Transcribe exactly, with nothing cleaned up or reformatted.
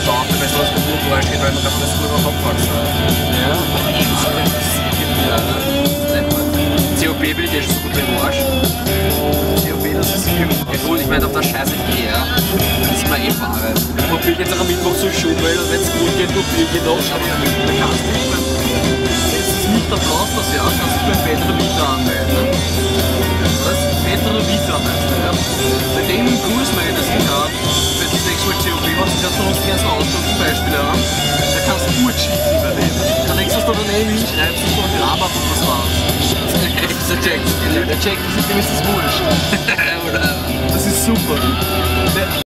tauchen, weil sonst der Blut vorsteht, weil man kann das Blut noch abwachsen. Ja. C O P bin ich eh schon so gut im Arsch. C O P, das ist viel. Ja gut, ich meine auf der Scheiße hier, ja. Das ist mir eh Ware. Man will jetzt auch am Mittwoch so schön, weil wenn es gut geht, du geht noch, aber dann kannst du nicht beim, wenn es nicht Applaus das ja, kannst du beim Petra Vita anmelden. Was? Petra Vita heißt der, ja. Bei dem Kurs meine ich das gehabt, wenn du sechs Mal C O P machst, kannst du uns gerne Ausdruck zum Beispiel haben. Da kannst du gut cheaten bei dem. Dann legst du es da daneben hin, schreibst du so ein Gramm ab und was war's. Der checkt. Der checkt, dem ist das wurscht. Das ist super.